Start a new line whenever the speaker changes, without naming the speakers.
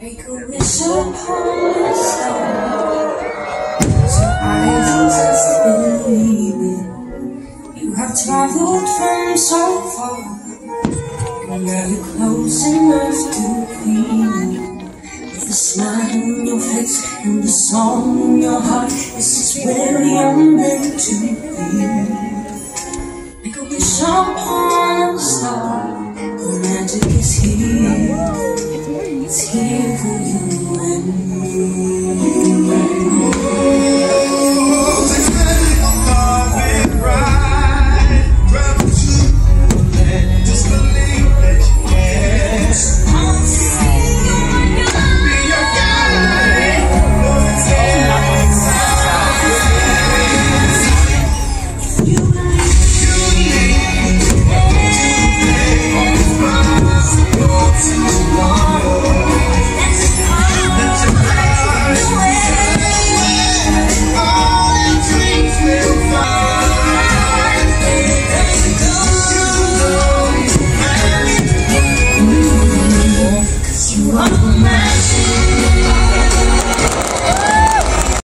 Make a wish upon a star, so eyes just believe it. You have traveled from so far, and now you're close enough to feel it. With a smile on your face and a song in your heart, this is where you're meant to be. Make a wish upon